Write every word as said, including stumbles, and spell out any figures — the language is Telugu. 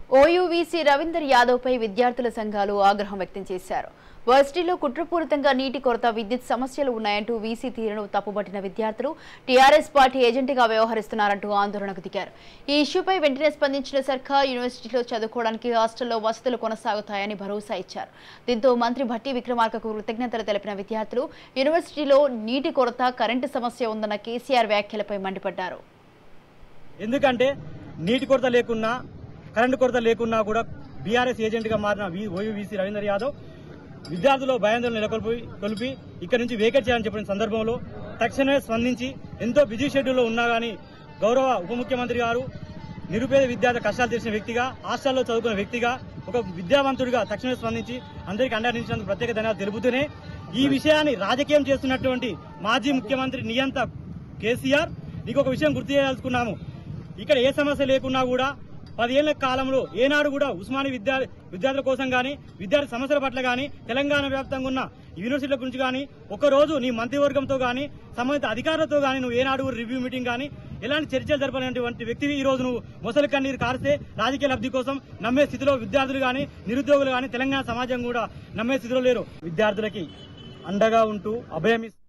ఓయూవీసీ రవీందర్ యాదవ్ పై విద్యార్థుల సంఘాలు ఆగ్రహం వ్యక్తం చేశారు. వర్సిటీలో కుట్రపూరితంగా నీటి కొరత, విద్యుత్ సమస్యలు ఉన్నాయంటూ వీసీ తీరును తప్పుబట్టిన విద్యార్థులు టీఆర్ఎస్ పార్టీ ఏజెంట్గా వ్యవహరిస్తున్నారంటూ ఆందోళనకు దిగారు. ఈ ఇష్యూపై వెంటనే స్పందించిన సర్కార్ యూనివర్సిటీలో చదువుకోవడానికి హాస్టల్లో వసతులు కొనసాగుతాయని భరోసా ఇచ్చారు. దీంతో మంత్రి భట్టి విక్రమార్కకు కృతజ్ఞతలు తెలిపిన విద్యార్థులు యూనివర్సిటీలో నీటి కొరత, కరెంటు సమస్య ఉందన్న కేసీఆర్ వ్యాఖ్యలపై మండిపడ్డారు. ఎందుకంటే నీటి కొరత లేకున్నా, కరెంటు కొరత లేకున్నా కూడా బీఆర్ఎస్ ఏజెంట్గా మారిన ఓయూవీసీ రవీందర్ యాదవ్ విద్యార్థులు భయాందోళన నెలకొల్పి కొలిపి ఇక్కడి నుంచి వేకేట్ చేయాలని చెప్పిన సందర్భంలో తక్షణమే స్పందించి ఎంతో బిజీ షెడ్యూల్లో ఉన్నా కానీ గౌరవ ఉప ముఖ్యమంత్రి గారు నిరుపేద విద్యార్థి కష్టాలు తెలిసిన వ్యక్తిగా, హాస్టల్లో చదువుకున్న వ్యక్తిగా, ఒక విద్యావంతుడిగా తక్షణమే స్పందించి అందరికీ అండనించినందుకు ప్రత్యేక ధన్యవాదాలు తెలుపుతూనే ఈ విషయాన్ని రాజకీయం చేస్తున్నటువంటి మాజీ ముఖ్యమంత్రి నియంత కేసీఆర్ నీకు ఒక విషయం గుర్తు చేయాలనుకున్నాము. ఇక్కడ ఏ సమస్య లేకున్నా కూడా పదేళ్ల కాలంలో ఏనాడు కూడా ఉస్మాని విద్యా విద్యార్థుల కోసం కానీ, విద్యార్థి సమస్యల పట్ల కానీ, తెలంగాణ వ్యాప్తంగా ఉన్న యూనివర్సిటీల గురించి కానీ ఒకరోజు నీ మంత్రివర్గంతో కానీ, సంబంధిత అధికారులతో కానీ నువ్వు ఏనాడు రివ్యూ మీటింగ్ కానీ ఎలాంటి చర్చలు జరపలేనటువంటి వ్యక్తివి ఈ రోజు నువ్వు మొసలి కన్నీరు కారిస్తే రాజకీయ లబ్ధి కోసం నమ్మే స్థితిలో విద్యార్థులు కానీ, నిరుద్యోగులు కానీ, తెలంగాణ సమాజం కూడా నమ్మే స్థితిలో లేరు. విద్యార్థులకి అండగా ఉంటూ అభయం